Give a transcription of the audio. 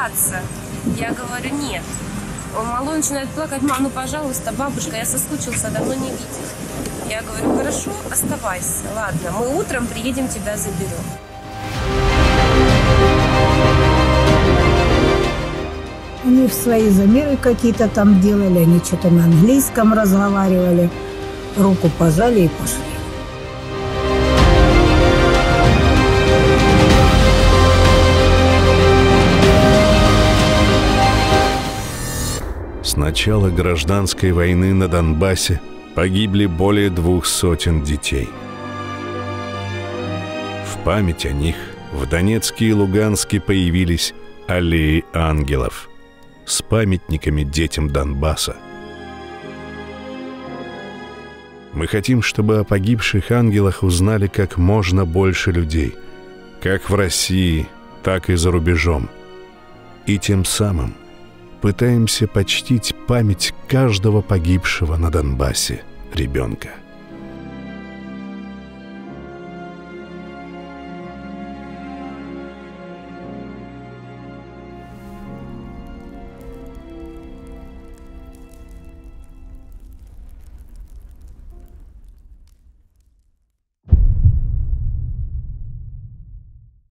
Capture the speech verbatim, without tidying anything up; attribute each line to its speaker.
Speaker 1: остаться. Я говорю, нет. Он малой начинает плакать, мам, ну, пожалуйста, бабушка, я соскучился, давно не видел. Я говорю, хорошо, оставайся, ладно, мы утром приедем, тебя заберем.
Speaker 2: Они свои замеры какие-то там делали, они что-то на английском разговаривали, руку пожали и пошли.
Speaker 3: С начала гражданской войны на Донбассе погибли более двух сотен детей. В память о них в Донецке и Луганске появились аллеи ангелов с памятниками детям Донбасса. Мы хотим, чтобы о погибших ангелах узнали как можно больше людей, как в России, так и за рубежом. И тем самым пытаемся почтить память каждого погибшего на Донбассе ребенка.